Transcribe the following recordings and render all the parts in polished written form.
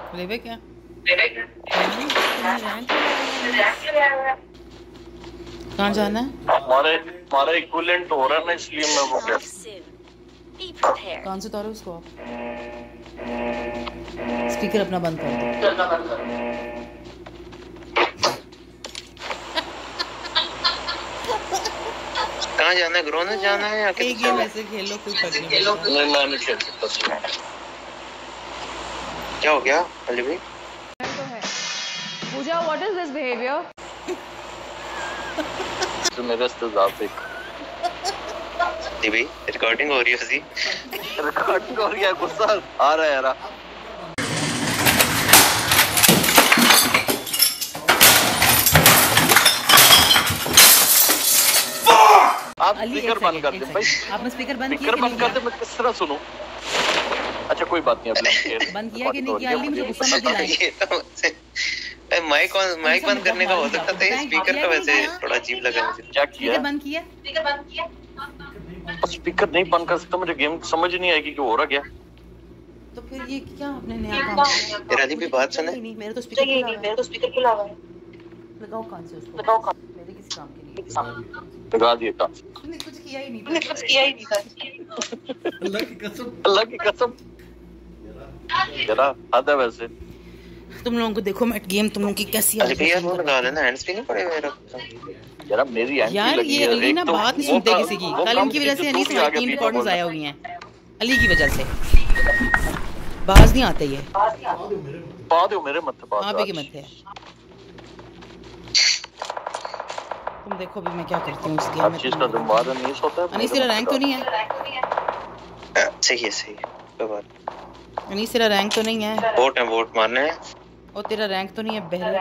लेवे क्या कहाँ जाना है? हमारा इक्विवेलेंट हो रहा है ना, इसलिए मैं वो कह कौन से उतारो उसको आप? स्पीकर अपना बंद कर दो। कहाँ जाना है? ग्रोन में जाना है या एक गेम ऐसे खेलो, कोई फर्क नहीं पड़ता। नहीं खेल सकता। क्या हो गया अली भाई? Pooja, what is this behaviour? तो मेरे इस्तेज़ाज़ से जी भाई रिकॉर्डिंग हो रही है जी। रिकॉर्डिंग हो रही है, गुस्सा आ रहा है यार। आप स्पीकर बंद कर दें भाई। आपने स्पीकर बंद किया? स्पीकर बंद कर दे, मैं किस तरह सुनूं? अच्छा कोई बात नहीं, अभी बंद किया कि नहीं किया? अली मुझे गुस्सा मत दिलाएं। माइक बंद करने का हो सकता था, स्पीकर का वैसे थोड़ा अजीब लगा मुझे। क्या किया? स्पीकर बंद किया? स्पीकर नहीं बंद कर सकता, मुझे गेम समझ नहीं आएगी कि हो रहा क्या। तो फिर ये क्या आपने नया काम किया? तेरा अली भी बात सुने। नहीं मेरे तो स्पीकर खुला हुआ है। लगाओ कान से उसको। मेरे किसी काम के नहीं लगा दिया काम। तूने कुछ किया ही नहीं था। अल्लाह की कसम जरा हद है वैसे। तुम लोगों को देखो मैं गेम तुम लोगों की कैसी अली भैया वो लगा लेना, हैंड्स फ्री नहीं पड़े मेरा। यार मेरी यार ये अली ना बात नहीं सुनते किसी की। कल इनकी वजह से अनीस हमारी 3 रिकॉर्डिंग्स आया हुई हैं अली की वजह से। बाज नहीं आते ये। पा दो मेरे मत पा। आप ही के मत है। तुम देखो अभी मैं क्या करती हूँ इस गेम में। चीज का दिमाग नहीं सोता है। अनीस तेरा रैंक तो नहीं है? सही है कोई बात। अनीस तेरा रैंक तो नहीं है? वोट मारने हैं। और तेरा रैंक तो नहीं है बहरे?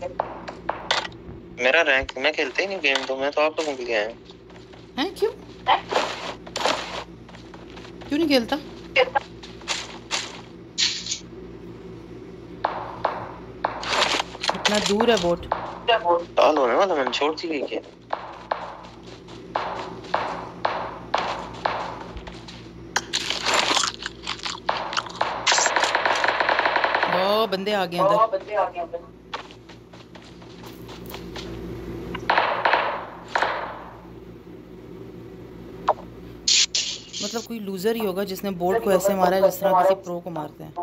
मेरा रैंक, मैं खेलता ही नहीं गेम, तो मैं तो आप लोगों के लिए आया हूं। हैं क्यों नहीं खेलता? इतना दूर है बोट। साल होने वाला, मैंने छोड़ दी क्या? ओ बंदे आ गए अंदर। मतलब कोई लूजर ही होगा जिसने बोर्ड को ऐसे मारा है जिस तरह किसी प्रो को मारते हैं।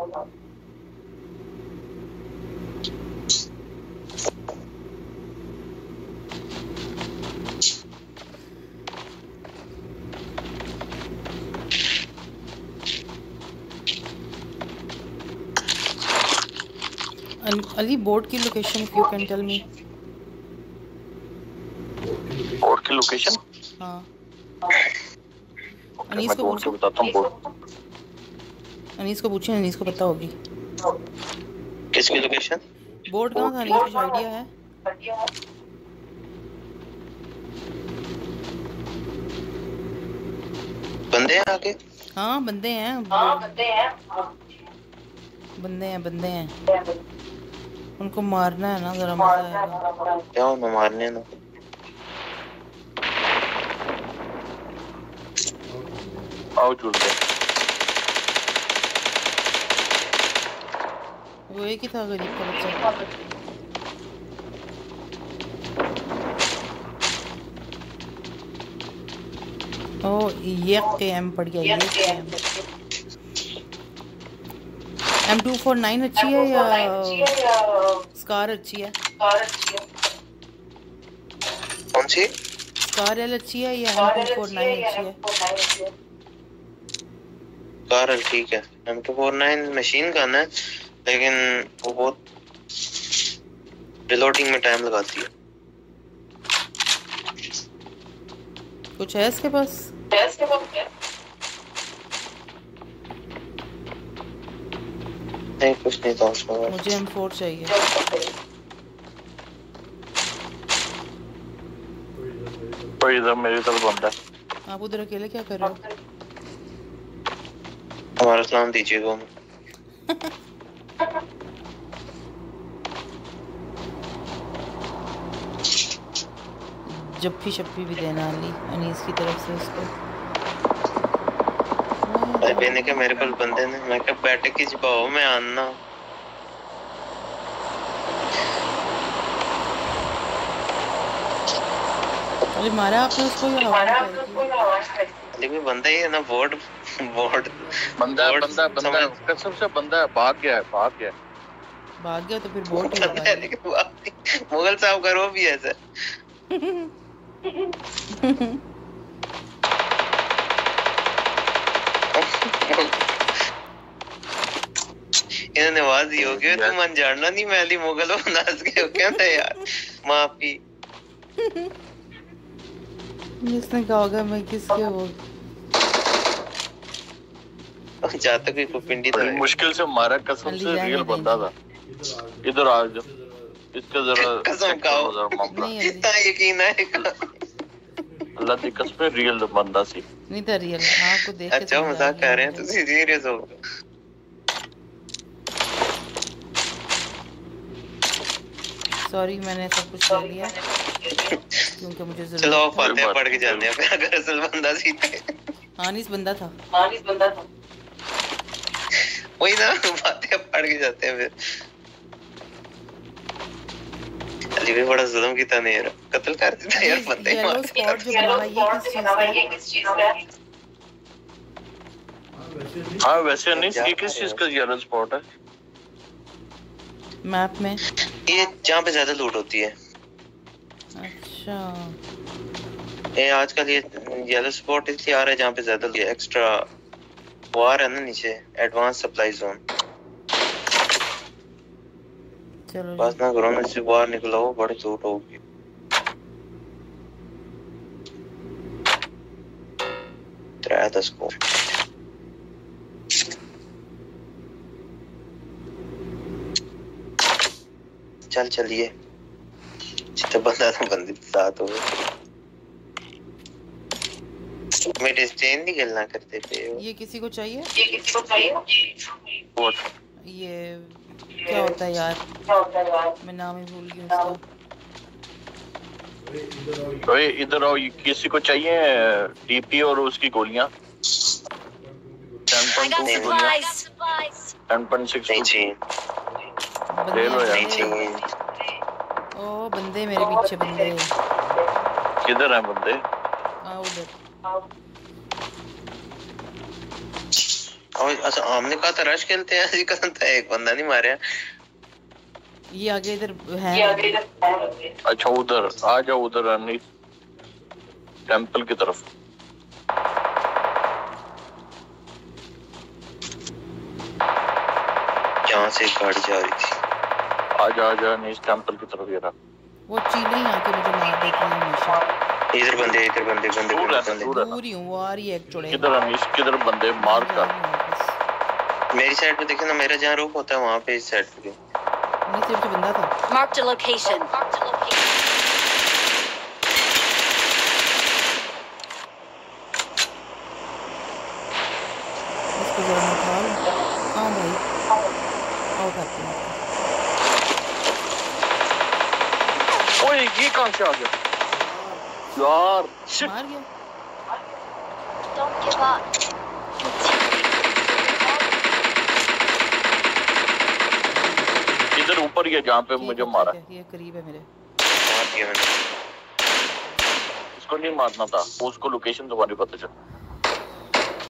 अली बोर्ड की location if you can tell me. Board की लोकेशन? हाँ अनीस को पूछो। बताता हूँ। अनीस को पूछे, अनीस को पता होगी। किसकी लोकेशन? बोर्ड कहाँ था? अनीस कुछ आइडिया है? बंदे हैं आगे? हाँ बंदे हैं। बंदे हैं उनको मारना है ना, जरा मजा आएगा। क्या उन्हें मारने ना? आओ जुड़ गए। वो एक ही था गरीब का बच्चा। ओ ये एम पड़ गया। ये M249 अच्छी है या स्कार अच्छी है? कौन सी? स्कार एल अच्छी है या M249 अच्छी है? स्कार एल ठीक है। M249 मशीन गन है, लेकिन वो बहुत रिलोडिंग में टाइम लगाती है। कुछ है इसके पास? नहीं कुछ नहीं था उसमें। मुझे M4 चाहिए। कोई इधर मेरी तरफ बंदा है। आप उधर अकेले क्या कर रहे हो? हमारा सलाम दीजिएगा। जप्फी शप्पी भी देना अनीस की तरफ से उसको। मैंने क्या मेरे पास बंदे ने, मैं क्या बैठे की जबाओ में आना। अरे मारा आपने उसको या आवाज आई थी? लेकिन बंदा ही है ना, बोर्ड बोर्ड बंदा कसम से बंदा है, भाग गया तो फिर बोट ही बंदा होगा है, लेकिन मुगल साहब का रो भी ऐसा। इन्होंने आवाज ही हो गया, तुम अनजाना नहीं मैली मुगलों नाच के हो क्या था यार, माफी। इसने कहा होगा मैं किसके हो जाता कोई पिंडी था, मुश्किल से मारा, कसम से रियल बंदा था। इधर आ जा, इसका जरा कसम खाओ, इतना यकीन है अल्लाह की कसम, रियल बंदा सी नहीं था रियल। आपको देख के अच्छा मजाक कर रहे हैं, तुम सीरियस हो? सॉरी मैंने सब कुछ ले लिया क्योंकि मुझे जरूरत। चलो फातिहा पढ़ के जाते हैं, अगर असल बंदा सी हानिस बंदा था। वही ना, फातिहा पढ़ के जाते हैं फिर। अली भी बड़ा जुल्म किया नहीं यार, कत्ल कर दिया यार बंदे ही मार के। येलो स्पॉट जो बना ये किस चीज का है? हाँ वैसे नहीं, ये किस चीज का येलो स्पॉट है मैप में? ये जहाँ पे ज्यादा लूट होती है। अच्छा ये आजकल ये येलो स्पॉट इसलिए आ रहा है जहाँ पे ज्यादा एक्स्ट्रा वार है ना नीचे, एडवांस सप्लाई जोन। चलो बस ना करो, से बाहर निकलो, बड़ी लूट होगी। Try the scope. चल चलिए, जितना बंदा था बंदे के साथ हो। मेरे चेन नहीं गलना करते थे। ये किसी को चाहिए? व्हाट? ये क्या होता है यार, मैं नाम ही भूल गई उसका। ओए इधर आओ, किसी को चाहिए डीपी और उसकी गोलियां? 10.6 नहीं चाहिए, ले लो यार। नहीं चाहिए। ओ बंदे मेरे पीछे, बंदे किधर हैं बंदे? उधर। और अच्छा हमने कहा था रश खेलते हैं, जी कसम था एक बंदा नहीं मारा। ये आगे इधर है। अच्छा उधर आ जाओ, उधर नहीं टेंपल की तरफ। जहाँ से गाड़ी जा रही थी। आजा नहीं टेंपल की तरफ। ये रहा वो चीलें ही आके मुझे मार देती हैं हमेशा। इधर बंदे दूर ही हूँ, वो आ रही है एक चुड़ैल। किधर अनीश, किधर बंदे मार कर। मेरी साइड पे देखना, मेरा जहाँ रूप होता है वहाँ पे इस साइड पे मेरी साइड पे बंदा था। Mark the location. इसको जरा निकाल। हाँ भाई आओ करते हैं। ओए ये कहाँ से आ गया यार? मार गया। Don't give up. इधर ऊपर ही है जहाँ पे मुझे मारा। ये करीब है मेरे। मार दिया मैंने। इसको नहीं मारना था, उसको लोकेशन तुम्हारी पता चल।